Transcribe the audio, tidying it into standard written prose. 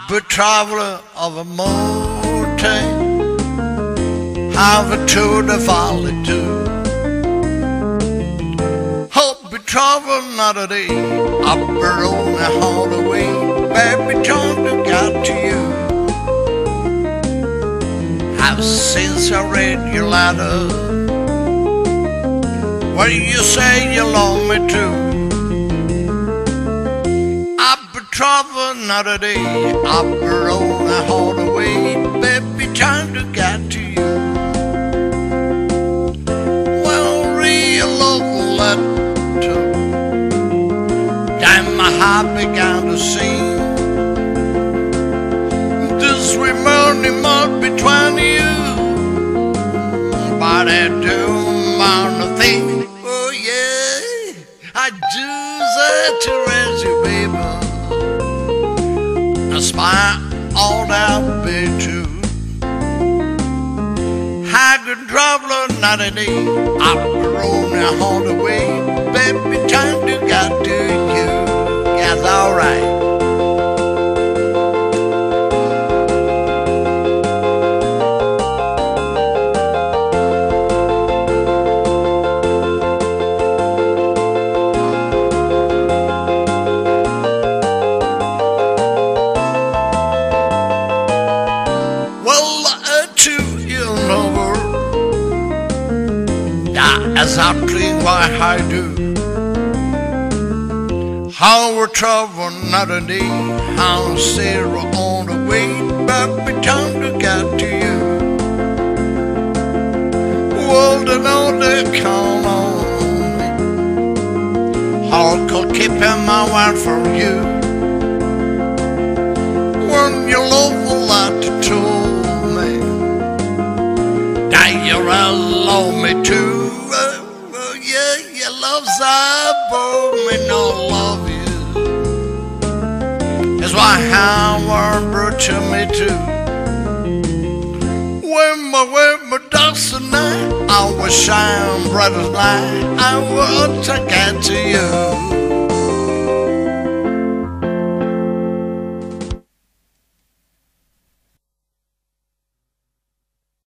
be traveler of a mountain, have a tour de valley too. Hope be traveling not a day, up around the hallway, baby, trying to get to you. I've since I read your letter, where you say you love me too. Traveling not a day, up around the hallway, baby, trying to get to you. Well, real love letter, then my heart began to sing. This remaining month between you, but I don't want to think. Oh yeah, I do that to raise you, baby. Smile all that be true. I could travel not a day, up around the hallway, baby, time to get to you. Yes, alright. Exactly why I do. How we're traveling not a day, how Sarah on the way, baby, time to get to you. Well, they know they count on me, how could keep my word for you. When you love a lot to me, that you love me too. Yeah, your love's above me, no love you. That's why Howard brought to me too. When my darkest night, I was shine bright as light. I want to get to you.